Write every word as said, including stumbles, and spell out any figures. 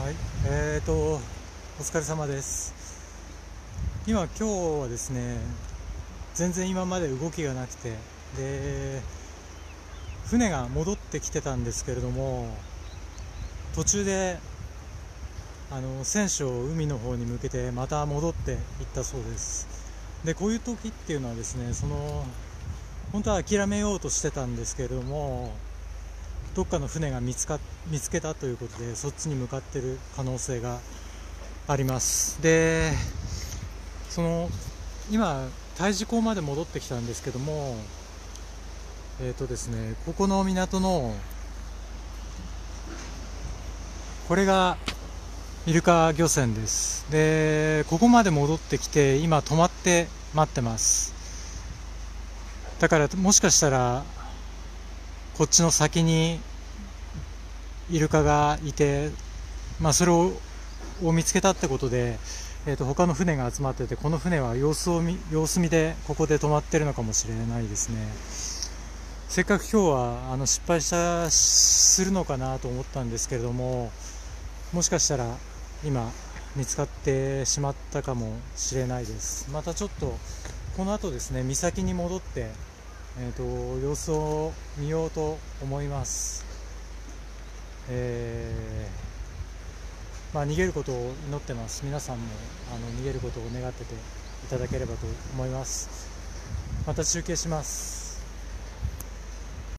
はい、えーと、お疲れ様です。今、今日はですね、全然今まで動きがなくて、で、船が戻ってきてたんですけれども、途中であの船首を海の方に向けてまた戻っていったそうです。で、こういう時っていうのはですね、その本当は諦めようとしてたんですけれども、どっかの船が見つか見つけたということで、そっちに向かっている可能性があります。で、その今太子港まで戻ってきたんですけども、えーとですね、ここの港のこれがイルカ漁船です。で、ここまで戻ってきて今止まって待ってます。だからもしかしたらこっちの先にイルカがいて、まあ、それをを見つけたってことで、えーと他の船が集まってて、この船は様子を見様子見でここで止まってるのかもしれないですね。せっかく今日はあの失敗したするのかなと思ったんですけれども、もしかしたら今見つかってしまったかもしれないです。またちょっとこの後ですね、岬に戻って、えーと様子を見ようと思います。えーまあ、逃げることを祈ってます。皆さんもあの逃げることを願ってていただければと思います。また中継します。